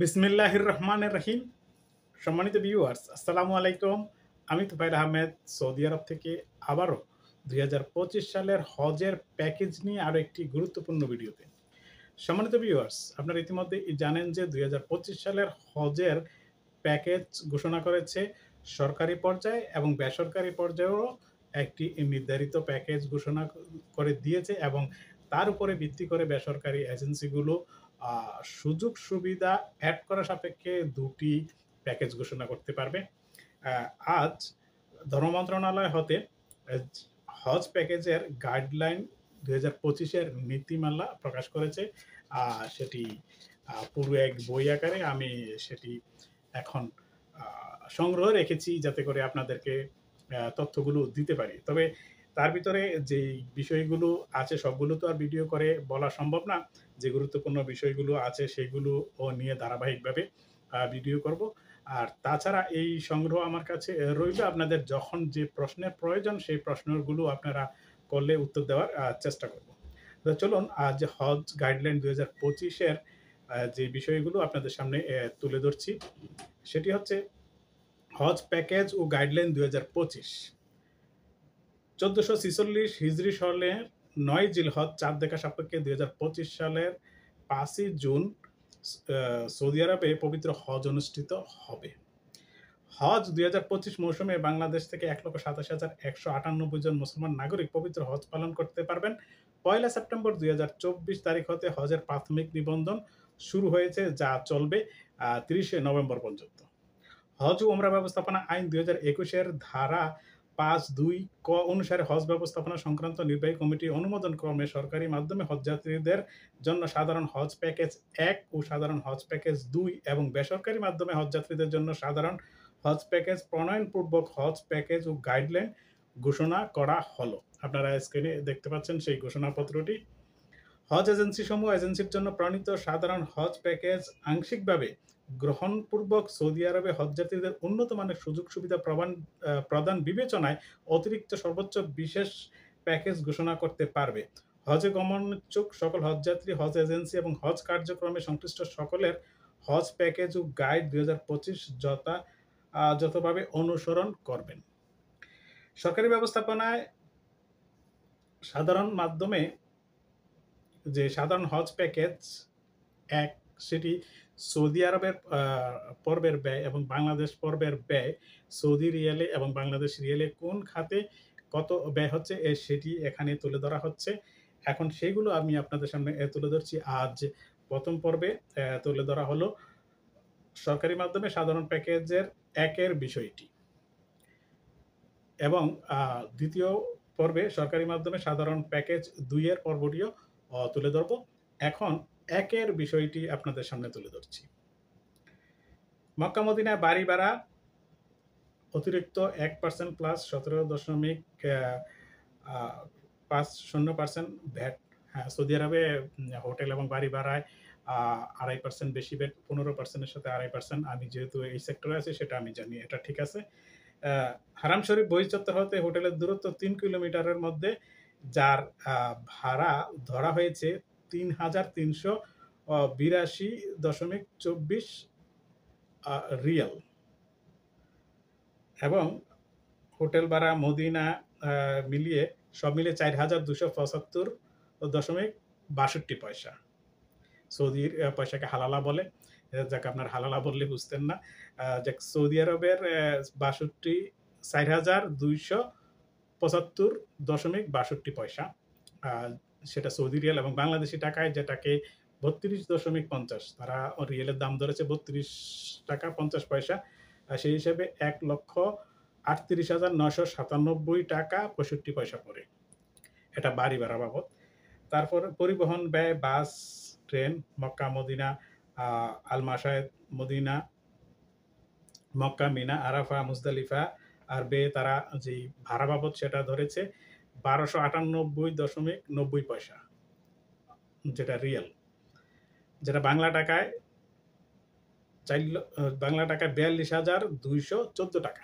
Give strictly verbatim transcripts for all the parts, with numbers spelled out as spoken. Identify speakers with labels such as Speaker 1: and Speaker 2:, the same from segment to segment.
Speaker 1: বিসমিল্লাহির রহমানির রহিম। সম্মানিত ভিউয়ার্স, আসসালামু আলাইকুম। আমি তুফাইল আহমেদ সৌদি আরব থেকে আবারও দুই হাজার পঁচিশ সালের হজের প্যাকেজ নিয়ে আরও একটি গুরুত্বপূর্ণ ভিডিওতে। সম্মানিত ভিউয়ার্স, আপনারা ইতিমধ্যেই জানেন যে দুই হাজার পঁচিশ সালের হজের প্যাকেজ ঘোষণা করেছে সরকারি পর্যায়ে এবং বেসরকারি পর্যায়েও একটি নির্ধারিত প্যাকেজ ঘোষণা করে দিয়েছে এবং তার উপরে ভিত্তি করে বেসরকারি এজেন্সিগুলো আ সুযোগ সুবিধা এড করা সাপেক্ষে দুটি প্যাকেজ ঘোষণা করতে পারবে। আ আজ ধর্ম মন্ত্রণালয় হতে এজ হজ প্যাকেজের গাইডলাইন দুই হাজার পঁচিশ এর নীতিমালা প্রকাশ করেছে। আ সেটি আ পুরো এক বই আকারে আমি সেটি এখন আ সংগ্রহ রেখেছি যাতে করে আপনাদেরকে আ তথ্যগুলো দিতে পারি। তবে তার ভিতরে যেই বিষয়গুলো আছে সবগুলো তো আর ভিডিও করে বলা সম্ভব না। যে গুরুত্বপূর্ণ বিষয়গুলো আছে সেগুলোও নিয়ে ধারাবাহিকভাবে আ ভিডিও করব। আর তাছাড়া এই সংগ্রহ আমার কাছে এ রইল। আপনাদের যখন যে প্রশ্নের প্রয়োজন সেই প্রশ্নগুলো আপনারা করলে উত্তর দেওয়ার আ চেষ্টা করব। তো চলুন আজ হজ গাইডলাইন দুই হাজার পঁচিশ এর আ যে বিষয়গুলো আপনাদের সামনে এ তুলে ধরছি সেটি হচ্ছে হজ প্যাকেজ ও গাইডলাইন দুই হাজার পঁচিশ। চৌদ্দশো ছেচল্লিশ হিজরি সনে নয় জিলহজ চাঁদ দেখা সাপেক্ষে দুই হাজার পঁচিশ সালের পাঁচই জুন আ সৌদি আরবে পবিত্র হজ অনুষ্ঠিত হবে। হজ দুই হাজার পঁচিশ মৌসুমে বাংলাদেশ থেকে এক লক্ষ সাতাশ হাজার একশো আটানব্বই জন মুসলমান নাগরিক পবিত্র হজ পালন করতে পারবেন। পয়লা সেপ্টেম্বর দুই হাজার চব্বিশ তারিখ হতে হজের প্রাথমিক নিবন্ধন শুরু হয়েছে, যা চলবে আ ত্রিশে নভেম্বর পর্যন্ত। হজ ও ওমরা ব্যবস্থাপনা আইন দুই হাজার একুশ এর ধারা পাঁচ দুই ক অনুসারে হজ ব্যবস্থাপনা সংক্রান্ত নির্বাহী কমিটির অনুমোদন ক্রমে সরকারি মাধ্যমে হজযাত্রীদের জন্য সাধারণ হজ প্যাকেজ এক ও সাধারণ হজ প্যাকেজ দুই এবং বেসরকারি মাধ্যমে হজযাত্রীদের জন্য সাধারণ হজ প্যাকেজ প্রণয়নপূর্বক হজ প্যাকেজ ও গাইডলাইন ঘোষণা করা হলো। আপনারা স্ক্রিনে দেখতে পাচ্ছেন সেই ঘোষণাপত্রটি। হজ এজেন্সিসমূহ এজেন্সির জন্য প্রণীত সাধারণ হজ প্যাকেজ আংশিকভাবে গ্রহণপূর্বক সৌদি আরবে হজযাত্রীদের উন্নত মানের সুযোগ সুবিধা প্রবান আ প্রদান বিবেচনায় অতিরিক্ত সর্বোচ্চ বিশেষ প্যাকেজ ঘোষণা করতে পারবে। হজে গমনোচ্ছুক সকল হজযাত্রী হজ এজেন্সি এবং হজ কার্যক্রমে সংশ্লিষ্ট সকলের হজ প্যাকেজ ও গাইড দুই হাজার পঁচিশ যথা আ যথাভাবে অনুসরণ করবেন। সরকারি ব্যবস্থাপনায় সাধারণ মাধ্যমে যে সাধারণ হজ প্যাকেজ এক সেটি সৌদি আরবের আ পর্বের ব্যয় এবং বাংলাদেশ পর্বের ব্যয় সৌদি রিয়ালে এবং বাংলাদেশ রিয়ালে কোন খাতে কত ব্যয় হচ্ছে এ সেটি এখানে তুলে ধরা হচ্ছে। এখন সেগুলো আমি আপনাদের সামনে এ তুলে ধরছি। আজ প্রথম পর্বে অ্যা তুলে ধরা হলো সরকারি মাধ্যমে সাধারণ প্যাকেজের এক এর বিষয়টি। এবং আ দ্বিতীয় পর্বে সরকারি মাধ্যমে সাধারণ প্যাকেজ দুই এর পর্বটিও অ তুলে ধরব। এখন এক এর বিষয়টি আপনাদের সামনে তুলে ধরছি। মক্কা মদিনায় বাড়ি ভাড়া অতিরিক্ত এক পার্সেন্ট প্লাস সতেরো দশমিক আ আ পাঁচ শূন্য পার্সেন্ট ভ্যাট। হ্যাঁ, সৌদি আরবে উম হোটেল এবং বাড়ি ভাড়ায় আ আড়াই পার্সেন্ট বেশি ভ্যাট, পনেরো পার্সেন্ট এর সাথে আড়াই পার্সেন্ট। আমি যেহেতু এই সেক্টরে আছি সেটা আমি জানি এটা ঠিক আছে। আ হারাম শরীফ বহির্চত্বর হতে হোটেলের দূরত্ব তিন কিলোমিটারের মধ্যে, যার আ ভাড়া ধরা হয়েছে তিন হাজার তিনশো অ বিরাশি দশমিক চব্বিশ আ রিয়াল এবং হোটেল ভাড়া মদিনা আ মিলিয়ে সব মিলিয়ে চার হাজার দুইশো পঁচাত্তর দশমিক বাষট্টি পয়সা। সৌদির আ পয়সাকে হালালা বলে। এ যাক আপনার হালালা বললে বুঝতেন না। আ যাক সৌদি আরবের অ্যা বাষট্টি চার হাজার দুইশো পঁচাত্তর দশমিক বাষট্টি পয়সা। আ সেটা সৌদি রিয়াল এবং বাংলাদেশী টাকায় যেটাকে বত্রিশ দশমিক পঞ্চাশ, তারা রিয়ালের দাম ধরেছে বত্রিশ টাকা পঞ্চাশ পয়সা। আ সেই হিসেবে এক লক্ষ আটত্রিশ হাজার নয়শো সাতানব্বই টাকা পঁয়ষট্টি পয়সা পড়ে। এটা বাড়ি ভাড়া বাবদ। তারপর পরিবহন ব্যয় বাস, ট্রেন, মক্কা, মদিনা, আ আল মাসায়েদ, Medina, Mecca, Mina, Arafah, Muzdalifah আর বেয়ে তারা যেই ভাড়া বাবদ সেটা ধরেছে বারোশো আটানব্বই দশমিক নব্বই পয়সা, যেটা রিয়াল। যেটা বাংলা টাকায় চার ল আ বাংলা টাকায় বিয়াল্লিশ হাজার দুইশো চৌদ্দ টাকা।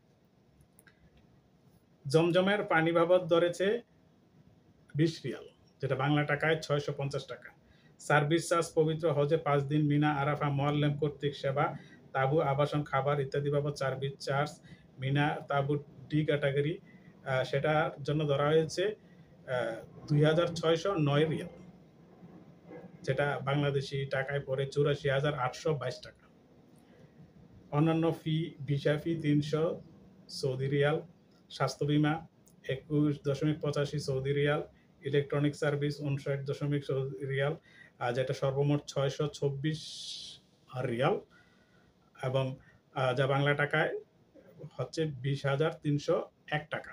Speaker 1: জমজমের পানি বাবদ ধরেছে বিশ রিয়াল, যেটা বাংলা টাকায় ছয়শো পঞ্চাশ টাকা। সার্ভিস চার্জ পবিত্র হজে পাঁচ দিন মিনা, আরাফা, মোয়াল্লেম কর্তৃক সেবা, তাঁবু, আবাসন, খাবার ইত্যাদি বাবদ সার্ভিস চার্জ। মিনা তাঁবু ডি ক্যাটাগরি, সেটার জন্য ধরা হয়েছে দুই হাজার ছয়শো নয় রিয়াল, যেটা বাংলাদেশি টাকায় পড়ে চুরাশি হাজার আটশো বাইশ টাকা। অন্যান্য ফি, ভিসা ফি তিনশো সৌদি রিয়াল, স্বাস্থ্য বিমা একুশ দশমিক পঁচাশি সৌদি রিয়াল, ইলেকট্রনিক সার্ভিস উনষাট দশমিক সৌদি রিয়াল, যেটা সর্বমোট ছয়শো চব্বিশ রিয়াল, এবং যা বাংলা টাকায় হচ্ছে বিশ হাজার তিনশো এক টাকা।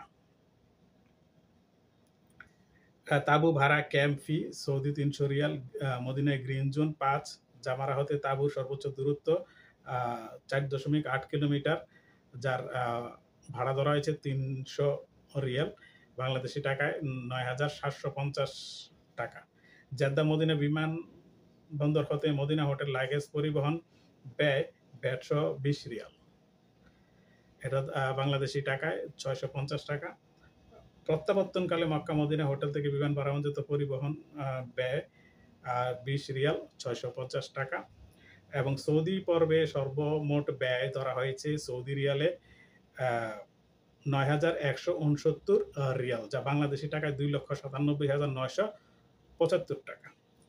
Speaker 1: তাঁবু ভাড়া, ক্যাম্প ফি সৌদি তিনশো রিয়াল, মদিনায় গ্রিন জোন পাঁচ, জামারা হতে তাঁবুর সর্বোচ্চ দূরত্ব চার দশমিক আট কিলোমিটার, যার ভাড়া ধরা হয়েছে তিনশো রিয়াল, বাংলাদেশি টাকায় নয় হাজার সাতশো পঞ্চাশ টাকা। জেদ্দা মদিনা বিমান বন্দর হতে মদিনা হোটেল লাগেজ পরিবহন ব্যয় একশো বিশ রিয়াল, এটা বাংলাদেশি টাকায় ছয়শো পঞ্চাশ টাকা। প্রত্যাবর্তনকালে মক্কা মদিনা হোটেল থেকে বিমান ভাড়াঞ্চিত পরিবহন ব্যয় বিশ রিয়াল, ছয়শো পঞ্চাশ টাকা। এবং সৌদি পর্বে সর্বমোট ব্যয় ধরা হয়েছে সৌদি রিয়ালে নয় হাজার একশো উনসত্তর রিয়াল, যা বাংলাদেশি টাকায় দুই লক্ষ সাতানব্বই হাজার নয়শো পঁচাত্তর টাকা,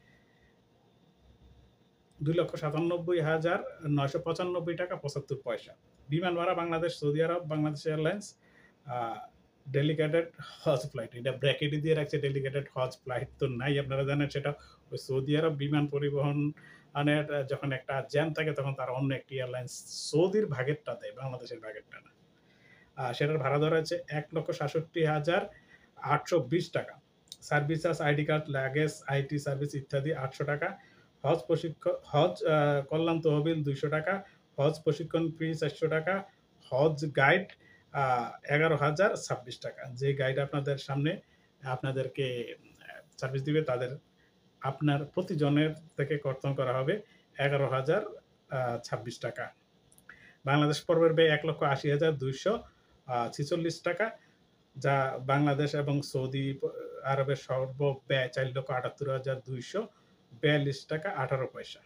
Speaker 1: দুই লক্ষ সাতানব্বই হাজার নয়শো পঁচানব্বই টাকা পঁচাত্তর পয়সা। বিমান ভাড়া বাংলাদেশ সৌদি আরব বাংলাদেশ এয়ারলাইন্স ডেলিগেটেড হজ ফ্লাইট, এটা ব্র্যাকেটে দিয়ে রাখছে ডেলিগেটেড হজ ফ্লাইট তো নাই, আপনারা জানেন সেটা ওই সৌদি আরব বিমান পরিবহন আনের যখন একটা জ্যাম থাকে তখন তারা অন্য একটি এয়ারলাইন্স সৌদির ভাগেরটা দেয়, বাংলাদেশের ভাগেরটা না। সেটার ভাড়া ধরা হচ্ছে এক লক্ষ সাতষট্টি হাজার আটশো বিশ টাকা। Service charge, ID card, luggage, IT service ইত্যাদি আটশো টাকা। হজ প্রশিক্ষণ, হজ কল্যাণ তহবিল দুইশো টাকা, হজ প্রশিক্ষণ ফি চারশো টাকা, হজ গাইড এগারো হাজার ছাব্বিশ টাকা। যে গাইড আপনাদের সামনে আপনাদেরকে সার্ভিস দিবে তাদের আপনার প্রতিজনের থেকে কর্তন করা হবে এগারো হাজার ছাব্বিশ টাকা। বাংলাদেশ পর্বের ব্যয় এক লক্ষ আশি হাজার দুইশো ছিচল্লিশ টাকা, যা বাংলাদেশ এবং সৌদি আরবের সর্ব ব্যয় চার লক্ষ আটাত্তর হাজার দুইশো বিয়াল্লিশ টাকা আঠারো পয়সা।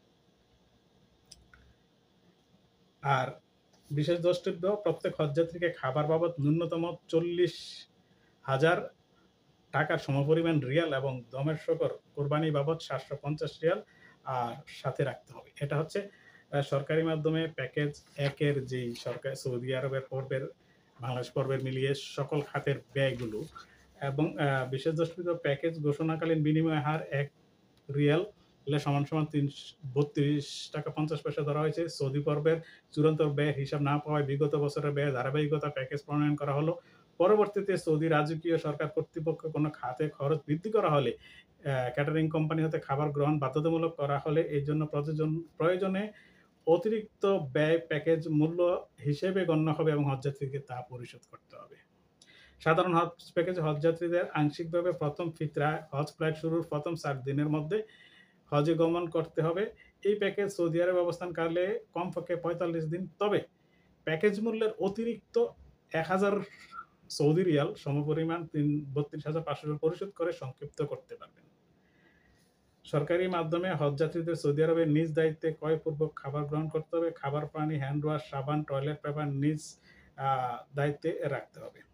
Speaker 1: আর বিশেষ দ্রষ্টব্য, প্রত্যেক হজযাত্রীকে খাবার বাবদ ন্যূনতম চল্লিশ হাজার টাকার সমপরিমাণ রিয়াল এবং দমের শকর কোরবানি বাবদ সাতশো পঞ্চাশ রিয়াল আর সাথে রাখতে হবে। এটা হচ্ছে সরকারি মাধ্যমে প্যাকেজ একের যেই সরকার সৌদি আরবের পর্বের বাংলাদেশ পর্বের মিলিয়ে সকল খাতের ব্যয়গুলো, এবং বিশেষ দ্রষ্টব্য প্যাকেজ ঘোষণাকালীন বিনিময় হার এক রিয়াল সমান সমান তিন বত্রিশ টাকা পঞ্চাশ পয়সা ধরা হয়েছে। সৌদি পর্বের চূড়ান্ত ব্যয়ের হিসাব না পাওয়ায় বিগত বছরের ব্যয় ধারাবাহিকতা প্যাকেজ প্রণয়ন করা হলো। পরবর্তীতে সৌদি রাজকীয় সরকার কর্তৃপক্ষ কোনো খাতে খরচ বৃদ্ধি করা হলে ক্যাটারিং কোম্পানি হতে খাবার গ্রহণ বাধ্যতামূলক করা হলে এই জন্য প্রয়োজন প্রয়োজনে অতিরিক্ত ব্যয় প্যাকেজ মূল্য হিসেবে গণ্য হবে এবং হজযাত্রীকে তা পরিশোধ করতে হবে। সাধারণ হজ প্যাকেজে হজযাত্রীদের আংশিকভাবে প্রথম ফিতরা হজ ফ্লাইট শুরুর প্রথম চার দিনের মধ্যে হজে গমন করতে হবে। এই প্যাকেজ সৌদি আরবে অবস্থানকালে কমপক্ষে পঁয়তাল্লিশ দিন, তবে প্যাকেজ মূল্যের অতিরিক্ত এক হাজার সৌদি রিয়াল সমপরিমাণ তিন বত্রিশ হাজার পাঁচশো রিয়াল পরিশোধ করে সংক্ষিপ্ত করতে পারবেন। সরকারি মাধ্যমে হজযাত্রীদের সৌদি আরবে নিজ দায়িত্বে ক্রয়পূর্বক খাবার গ্রহণ করতে হবে। খাবার, পানি, হ্যান্ড ওয়াশ, সাবান, টয়লেট পেপার নিজ দায়িত্বে রাখতে হবে।